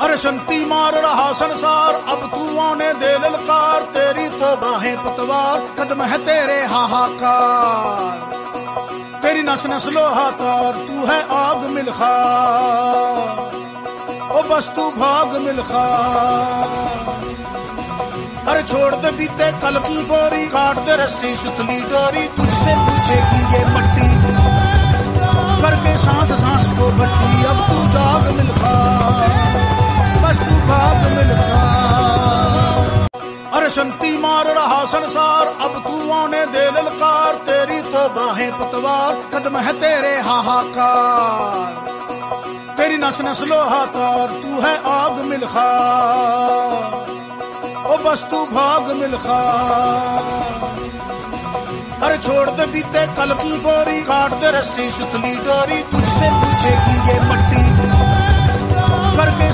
अरे संती मार रहा संसार, अब तू आने दे ललकार, तेरी तो बाहें पतवार, कदम है तेरे हाहाकार, तेरी नस नस लोहा तार, तू है आग मिलखार, ओ बस तू भाग मिलखार। अरे छोड़ दे बीते कल की गोरी, काट दे रस्सी सुतली डोरी, तुझसे पूछेगी ये मट्टी, करके सांस सांस को बट्टी, अब तू जाग मिलखार, बस तू भाग मिलखार। अरे संती मार रहा संसार, अब तू आने दे ललकार, तेरी तो बाहें पतवार, कदम है तेरे हाहाकार, तेरी नस नस लोहा तार, तू है आग मिलखार, ओ बस तू भाग मिलखार। अरे छोड़ दे बीते कल की गोरी, काट दे रस्सी सुतली डोरी, तुझसे पूछेगी ये मट्टी, करके